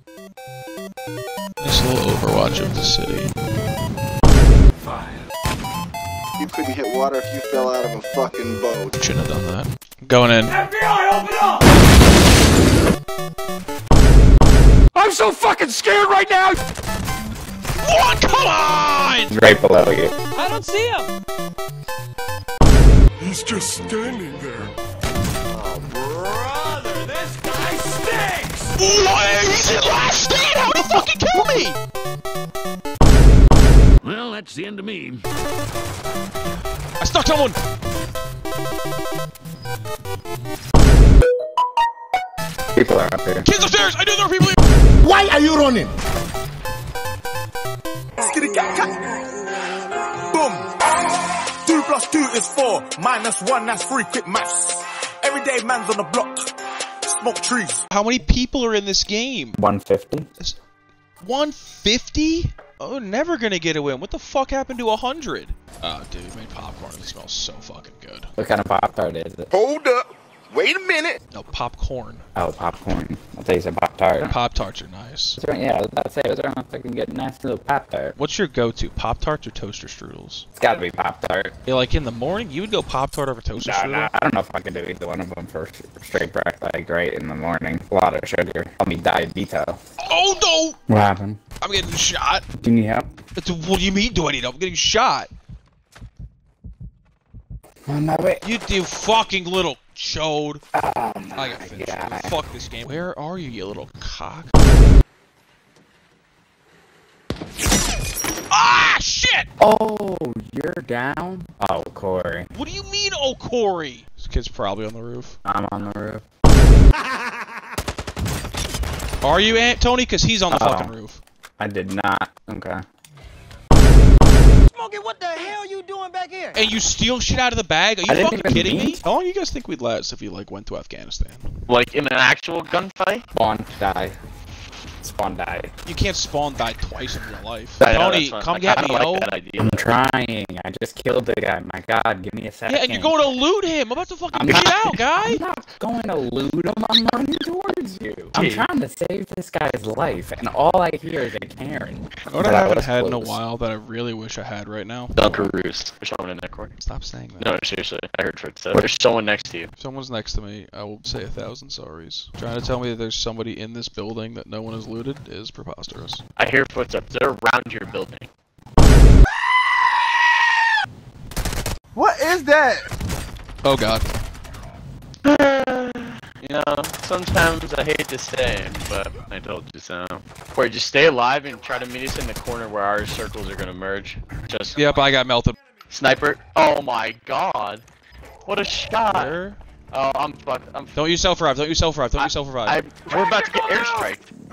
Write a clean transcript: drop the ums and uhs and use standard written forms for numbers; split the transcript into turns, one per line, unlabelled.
Nice little Overwatch of the city.
You couldn't hit water if you fell out of a fucking boat.
Shouldn't have done that. Going in.
FBI, open up! I'm so fucking scared right now!
What? Come on!
Right below you.
I don't see him!
He's just standing there. Oh, brother, this guy stinks!
What? He's in last state! How did he fucking kill me?
Well, that's the end of me.
I stuck someone!
People are up here.
Kids upstairs! I knew there were people here!
Why are you running? Boom! 2 + 2 is 4, -1, that's 3, quick maths. Everyday man's on the block, smoke trees.
How many people are in this game?
150.
150? Oh, never gonna get a win. What the fuck happened to 100? Oh, dude, made popcorn. It smells so fucking good.
What kind of Pop-Tart is it?
Hold up. Wait a minute.
No, popcorn.
Oh, popcorn. I thought you said Pop-Tart.
Pop-Tarts are nice.
Yeah, I was about to say, was there a fucking get a nice little Pop-Tart?
What's your go-to? Pop-Tarts or toaster strudels?
It's gotta be Pop-Tart.
Yeah, like in the morning, you would go Pop-Tart over toaster strudel?
Nah, I don't know if I can do either one of them for straight breakfast, like right in the morning. A lot of sugar. I'll be diabetes.
Oh, no!
What happened?
I'm getting shot.
Do you need help?
What do you mean, do I need help? I'm getting shot.
On my way.
You fucking little chode.
Oh
I got finished.
God.
Fuck this game. Where are you, you little cock? Ah, shit!
Oh, you're down? Oh, Corey.
What do you mean, oh, Corey? This kid's probably on the roof.
I'm on the roof.
Are you, Aunt Tony? Because he's on the fucking roof.
I did not. Okay.
Smokey, what the hell are you doing back here?
And you steal shit out of the bag? Are you
didn't
fucking
even
kidding
mean
me? How long do you guys think we'd last if we, like, went to Afghanistan?
Like in an actual gunfight?
Spawn, die. Spawn, die.
You can't spawn die twice in real life.
I know,
Tony,
that's
come
fun.
get
I
me,
like
yo.
that idea.
I'm trying. I just killed the guy. My God, give me a second.
Yeah, and you're going to loot him. I'm about to fucking
I'm
get
not-
out, guy.
I'm not going to loot him. I'm running towards you. I'm trying to save this guy's life, and all I hear is a Karen.
What I haven't had in a while that I really wish I had right now.
Dunkaroos. There's someone in that corner.
Stop saying that.
No, seriously. I heard Fred say. There's someone next to you.
If someone's next to me, I will say 1,000 sorries. Trying to tell me that there's somebody in this building that no one has looted is preposterous.
I hear footsteps. They're around your building.
What is that?
Oh god.
You know, sometimes I hate to say it, but I told you so. Wait, just stay alive and try to meet us in the corner where our circles are gonna merge. Just
Yep, I got melted.
sniper. Oh my god. What a shot.
Where?
Oh, I'm fucked.
Don't use self-revive, don't use self-revive, don't use self-revive.
We're about to get airstriked.